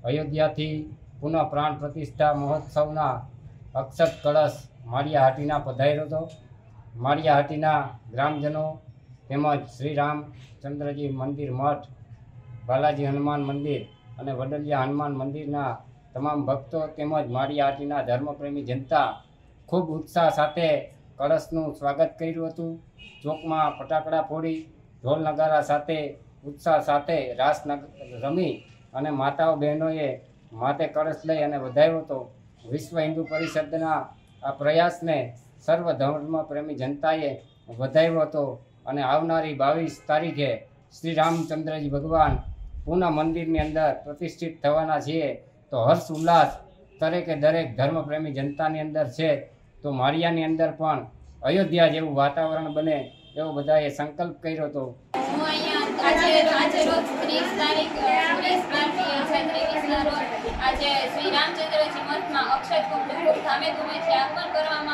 અયોધ્યાથી પુનઃ પ્રાણ પ્રતિષ્ઠા મહોત્સવના અક્ષત કળશ માળિયાહાટીના પધાર્યો હતો। માળિયાહાટીના ગ્રામજનો તેમજ શ્રી રામચંદ્રજી મંદિર મઠ, બાલાજી હનુમાન મંદિર અને વડલિયા હનુમાન મંદિરના તમામ ભક્તો તેમજ માળિયાહાટીના ધર્મપ્રેમી જનતા ખૂબ ઉત્સાહ સાથે કળશનું સ્વાગત કર્યું હતું। ચોકમાં ફટાકડા ફોડી ઢોલ નગારા સાથે ઉત્સાહ સાથે રાસ રમી અને માતાઓ બહેનોએ માથે કળશ લઈ અને વધાવ્યો હતો। વિશ્વ હિન્દુ પરિષદના આ પ્રયાસને સર્વ ધર્મપ્રેમી જનતાએ વધાવ્યો હતો અને આવનારી 22 તારીખે શ્રી રામચંદ્રજી ભગવાન પુનઃ મંદિરની અંદર પ્રતિષ્ઠિત થવાના છીએ। તો હર્ષ ઉલ્લાસ દરેકે દરેક ધર્મપ્રેમી જનતાની અંદર છે। તો માળિયાની અંદર પણ અયોધ્યા જેવું વાતાવરણ બને એવો બધાએ સંકલ્પ કર્યો હતો। હું અહીંયા આજે રોજ 30 તારીખ 20/12/2023 રોજ આજે શ્રી રામચંદ્રજી મઠમાં અક્ષત કુંભ ધામે ધૂમેથી આગમન કરવામાં